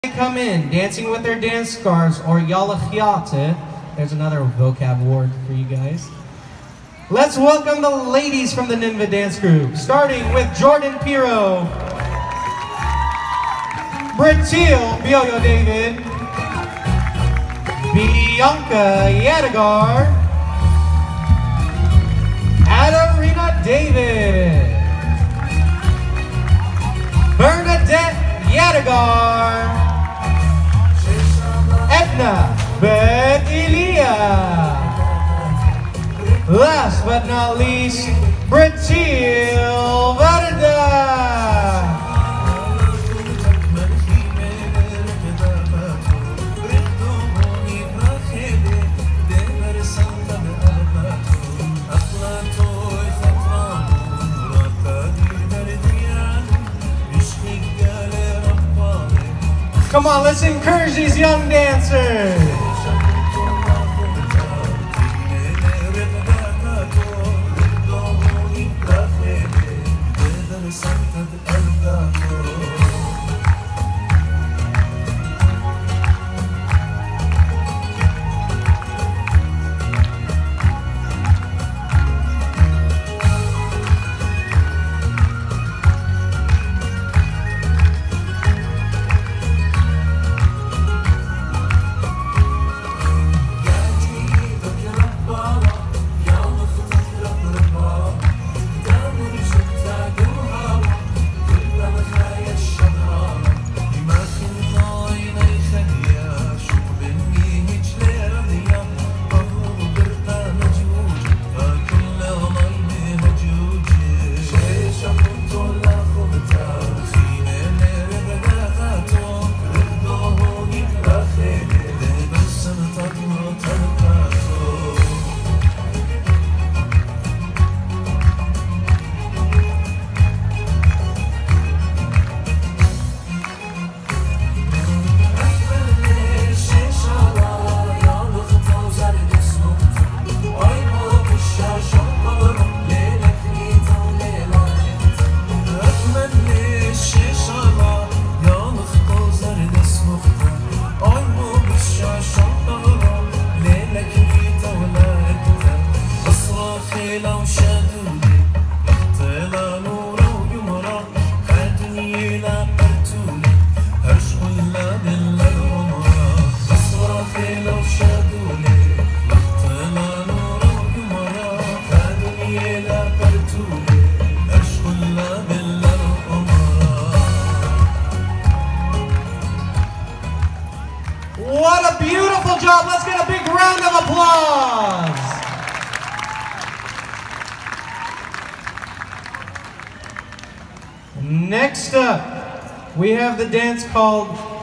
They come in dancing with their dance scarves or yalachiate. There's another vocab word for you guys. Let's welcome the ladies from the Nineveh dance group, starting with Jordan Piro, Britil Bioyo David, Bianca Yadigar, Adarina David, Bernadette Yadigar, Edna Bedilia. Last but not least, Britil Varda. Come on, let's encourage these young dancers. What a beautiful job. Let's get a big round of applause. Next up, we have the dance called